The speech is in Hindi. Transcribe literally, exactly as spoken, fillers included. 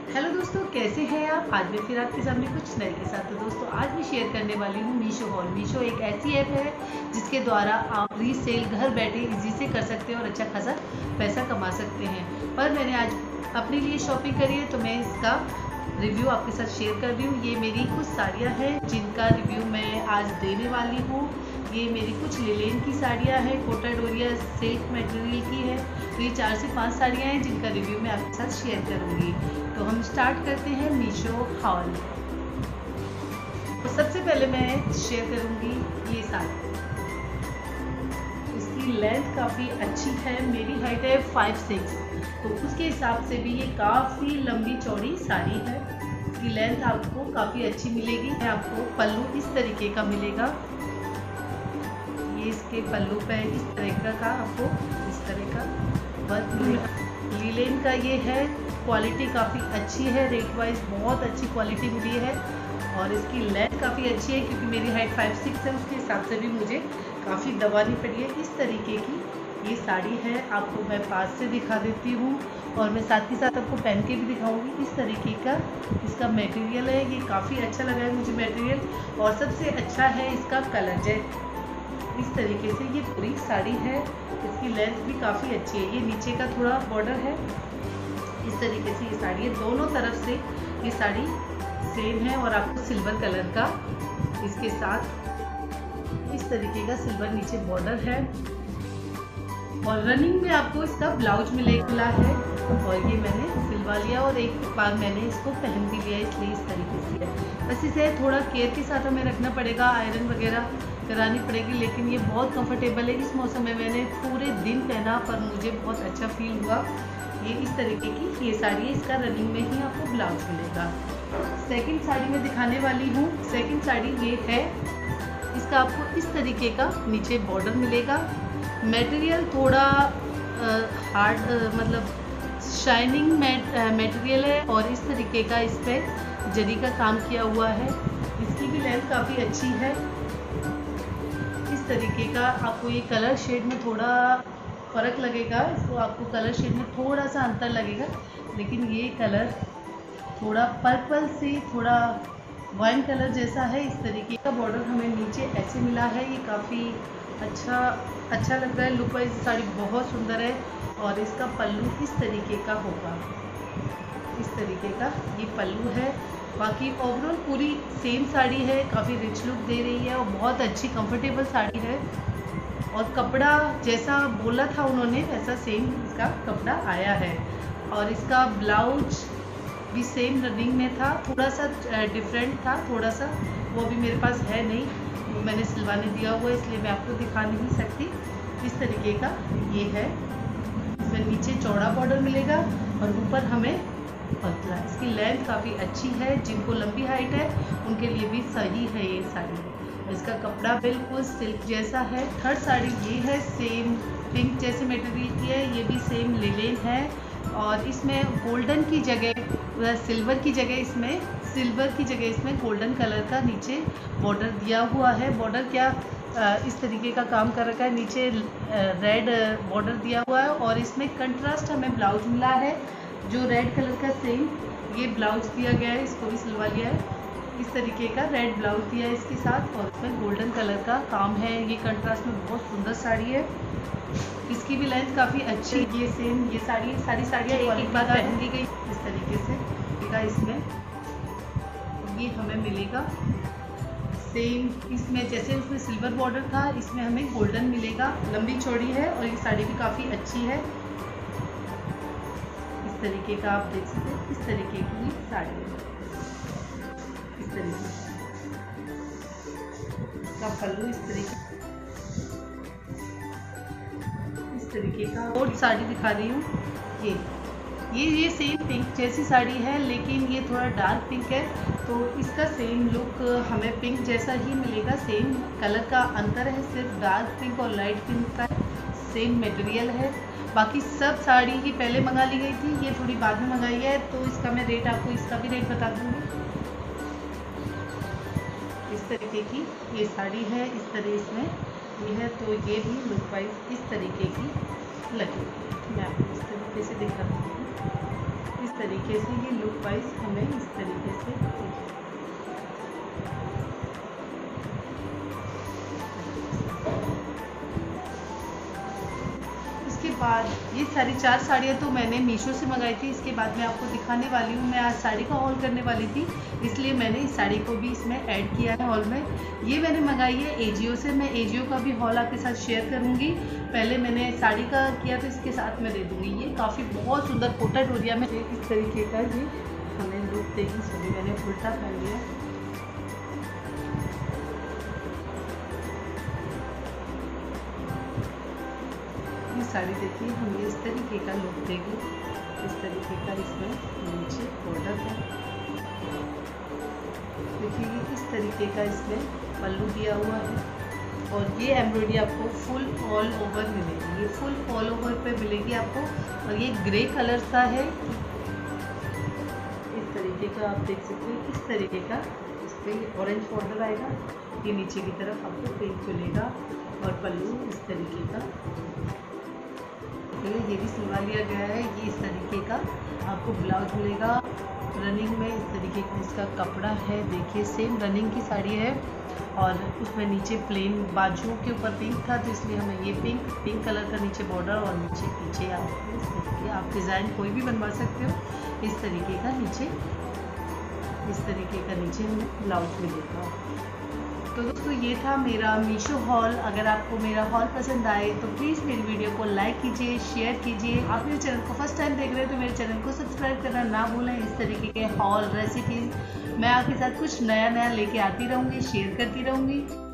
हेलो दोस्तों, कैसे हैं आप। आज मैं फिर आपके सामने कुछ नए के साथ। तो दोस्तों आज मैं शेयर करने वाली हूँ मीशो हॉल। मीशो एक ऐसी ऐप है जिसके द्वारा आप रीसेल घर बैठे इजी से कर सकते हैं और अच्छा खासा पैसा कमा सकते हैं। पर मैंने आज अपने लिए शॉपिंग करी है तो मैं इसका रिव्यू आपके साथ शेयर कर रही हूँ। ये मेरी कुछ साड़ियाँ हैं जिनका रिव्यू मैं आज देने वाली हूँ। ये मेरी कुछ लिलेन की साड़ियाँ हैं, कोटा डोरिया सिल्क मटेरियल की है। तो ये चार से पांच साड़ियाँ हैं जिनका रिव्यू मैं आपके साथ शेयर करूँगी। तो हम स्टार्ट करते हैं मीशो हॉल। तो सबसे पहले मैं शेयर करूँगी ये साड़ी। इसकी लेंथ काफ़ी अच्छी है, मेरी हाइट है फाइव सिक्स, तो उसके हिसाब से भी ये काफ़ी लंबी चौड़ी साड़ी है। इसकी लेंथ आपको काफ़ी अच्छी मिलेगी। आपको पल्लू इस तरीके का मिलेगा। ये इसके पल्लू पे इस तरह का आपको इस तरह का वर्क मिलेगा। लीलेन का ये है, क्वालिटी काफ़ी अच्छी है, रेट वाइज बहुत अच्छी क्वालिटी मिली है। और इसकी लेंथ काफ़ी अच्छी है क्योंकि मेरी हाइट फाइव सिक्स है, उसके हिसाब से भी मुझे काफ़ी दबानी पड़ी है। इस तरीके की ये साड़ी है, आपको मैं पास से दिखा देती हूँ और मैं साथ ही साथ आपको पहन के भी दिखाऊंगी। इस तरीके का इसका मटेरियल है, ये काफ़ी अच्छा लगा है मुझे मटेरियल। और सबसे अच्छा है इसका कलर जेट। इस तरीके से ये पूरी साड़ी है, इसकी लेंथ भी काफ़ी अच्छी है। ये नीचे का थोड़ा बॉर्डर है, इस तरीके से ये साड़ी है। दोनों तरफ से ये साड़ी सेम है और आपको सिल्वर कलर का इसके साथ इस तरीके का सिल्वर नीचे बॉर्डर है। और रनिंग में आपको इसका ब्लाउज मिलेगा है और ये मैंने सिलवा लिया और एक बार मैंने इसको पहन भी लिया, इसलिए इस तरीके से है। बस इसे थोड़ा केयर के साथ हमें रखना पड़ेगा, आयरन वगैरह करानी पड़ेगी, लेकिन ये बहुत कंफर्टेबल है। इस मौसम में मैंने पूरे दिन पहना पर मुझे बहुत अच्छा फील हुआ। ये इस तरीके की ये साड़ी है, इसका रनिंग में ही आपको ब्लाउज मिलेगा। सेकंड साड़ी मैं दिखाने वाली हूँ। सेकंड साड़ी ये है, इसका आपको इस तरीके का नीचे बॉर्डर मिलेगा। मटेरियल थोड़ा हार्ड मतलब शाइनिंग मटेरियल है और इस तरीके का इस पर जरी का काम किया हुआ है। इसकी भी लेंथ काफ़ी अच्छी है। इस तरीके का आपको ये कलर शेड में थोड़ा फ़र्क लगेगा, इसको आपको कलर शेड में थोड़ा सा अंतर लगेगा, लेकिन ये कलर थोड़ा पर्पल से थोड़ा वाइन कलर जैसा है। इस तरीके का बॉर्डर हमें नीचे ऐसे मिला है, ये काफ़ी अच्छा अच्छा लग रहा है। लुक वाइज साड़ी बहुत सुंदर है। और इसका पल्लू इस तरीके का होगा, इस तरीके का ये पल्लू है। बाकी ओवरऑल पूरी सेम साड़ी है, काफ़ी रिच लुक दे रही है और बहुत अच्छी कंफर्टेबल साड़ी है। और कपड़ा जैसा बोला था उन्होंने वैसा सेम इसका कपड़ा आया है। और इसका ब्लाउज भी सेम रनिंग में था, थोड़ा सा डिफरेंट था, थोड़ा सा वो भी मेरे पास है नहीं, वो मैंने सिलवाने दिया हुआ है, इसलिए मैं आपको दिखा नहीं सकती। इस तरीके का ये है, इसमें नीचे चौड़ा बॉर्डर मिलेगा और ऊपर हमें पतला। इसकी लेंथ काफ़ी अच्छी है, जिनको लंबी हाइट है उनके लिए भी सही है ये साड़ी। इसका कपड़ा बिल्कुल सिल्क जैसा है। थर्ड साड़ी ये है, सेम पिंक जैसे मटेरियल की है, ये भी सेम लिलेन है। और इसमें गोल्डन की जगह सिल्वर की जगह इसमें सिल्वर की जगह इसमें गोल्डन कलर का नीचे बॉर्डर दिया हुआ है। बॉर्डर क्या इस तरीके का काम कर रखा है, नीचे रेड बॉर्डर दिया हुआ है और इसमें कंट्रास्ट हमें ब्लाउज मिला है जो रेड कलर का सेम ये ब्लाउज दिया गया है, इसको भी सिलवा लिया है। इस तरीके का रेड ब्लाउज दिया है इसके साथ और इसमें गोल्डन कलर का काम है। ये कंट्रास्ट में बहुत सुंदर साड़ी है। इसकी भी लेंथ काफ़ी अच्छी। ये सेम ये साड़ी सारी साड़ियाँ एक एक बार पहन की गई इस तरीके से मिलेगा इसमें। ये हमें मिलेगा सेम, इसमें जैसे उसमें सिल्वर बॉर्डर था इसमें हमें गोल्डन मिलेगा। लंबी चौड़ी है और ये साड़ी भी काफ़ी अच्छी है। इस तरीके का आप देख सकते हैं, इस तरीके की साड़ी है, इस तरीके का पल्लू इस तरीके इस तरीके का। और साड़ी दिखा रही हूँ, ये ये ये सेम पिंक जैसी साड़ी है लेकिन ये थोड़ा डार्क पिंक है, तो इसका सेम लुक हमें पिंक जैसा ही मिलेगा। सेम कलर का अंतर है, सिर्फ डार्क पिंक और लाइट पिंक का सेम मटेरियल है। बाकी सब साड़ी ही पहले मंगा ली गई थी, ये थोड़ी बाद में मंगाई है, तो इसका मैं रेट आपको इसका भी रेट बता दूँगी। इस तरीके की ये साड़ी है, इस तरह इसमें ये है, तो ये भी लुक वाइज इस तरीके की लगी। मैं आपको इस तरीके से दिखा दूँगी। इस तरीके से ये लुक वाइज हमें इस तरीके से बाद ये सारी चार साड़ियाँ तो मैंने मीशो से मंगाई थी। इसके बाद मैं आपको दिखाने वाली हूँ, मैं आज साड़ी का हॉल करने वाली थी, इसलिए मैंने इस साड़ी को भी इसमें ऐड किया है हॉल में। ये मैंने मंगाई है एजियो से, मैं एजियो का भी हॉल आपके साथ शेयर करूँगी। पहले मैंने साड़ी का किया तो इसके साथ मैं दे दूँगी। ये काफ़ी बहुत सुंदर कोटा डोरिया में इस तरीके का ये हमें लुक देगी। सभी मैंने उल्टा पहन लिया। ये साड़ी देखिए हमें इस तरीके का लुक देगी। इस तरीके का इसमें नीचे बॉर्डर है, देखिए ये इस तरीके का इसमें पल्लू दिया हुआ है और ये एम्ब्रॉयडरी आपको फुल ऑल ओवर मिलेगी। ये फुल ऑल ओवर पे मिलेगी आपको और ये ग्रे कलर सा है। इस तरीके का आप देख सकते हैं, इस तरीके का इस पर ऑरेंज बॉर्डर आएगा। ये नीचे की तरफ आपको पिंक मिलेगा और पल्लू इस तरीके का, ये भी सिलवा लिया गया है। ये इस तरीके का आपको ब्लाउज मिलेगा रनिंग में। इस तरीके का इसका कपड़ा है, देखिए सेम रनिंग की साड़ी है और उसमें नीचे प्लेन बाजुओं के ऊपर पिंक था तो इसलिए हमें ये पिंक पिंक कलर का नीचे बॉर्डर और नीचे पीछे आप इस तरीके आप डिज़ाइन कोई भी बनवा सकते हो। इस तरीके का नीचे इस तरीके का नीचे हमें ब्लाउज मिलेगा। तो दोस्तों ये था मेरा मीशो हॉल। अगर आपको मेरा हॉल पसंद आए तो प्लीज़ मेरी वीडियो को लाइक कीजिए, शेयर कीजिए। आप मेरे चैनल को फर्स्ट टाइम देख रहे हैं तो मेरे चैनल को सब्सक्राइब करना ना भूलें। इस तरीके के हॉल रेसिपीज़ मैं आपके साथ कुछ नया नया लेके आती रहूँगी, शेयर करती रहूँगी।